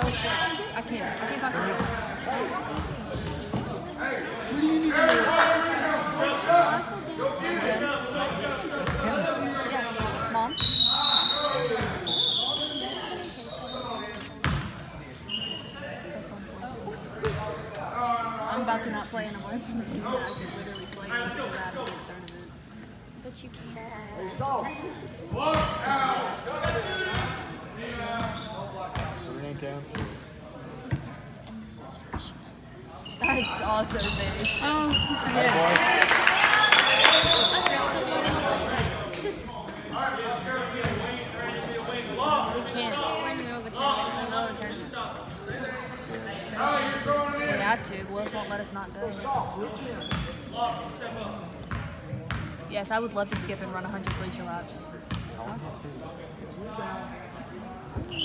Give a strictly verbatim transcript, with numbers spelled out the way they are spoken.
for, I can't. I can't talk to you. What do you need to do? Yeah, Mom? I'm about to not play anymore. So I could literally play because of that tournament. But you can't. And this is freshman. That's also big. Oh, yeah. We can't. We're in the middle of a tournament. In the middle of the tournament. We have to. Willis won't let us not go. Yes, I would love to skip and run one hundred bleacher laps. Huh?